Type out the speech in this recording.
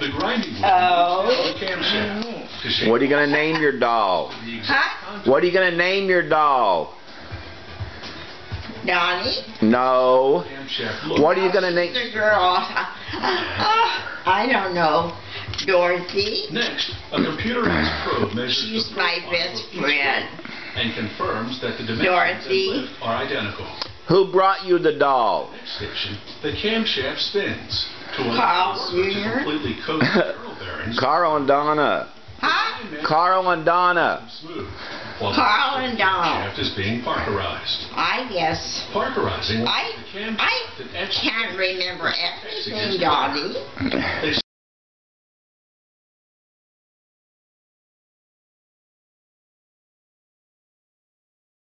The grinding wheel Oh. the camshaft. To shape What are you going to name your doll? the exact Huh? contour What are you going to name your doll? Donnie? No. camshaft look. What are you going to name? The girl. I don't know. Dorothy? Next, a computerized probe measures She's the my profile best of each friend. wheel and confirms that the dimensions Dorothy. and width are identical. Who brought you the doll? Next station, the camshaft spins to allow Carl the worker to Jr.? completely coat the curl bearings. Carl and Donna. Huh? Carl and Donna. Smooth, while Carl the and Donna. camshaft is being Parkerized. I guess. Parkerizing I the camshaft and etch can't remember everything, against Donnie. They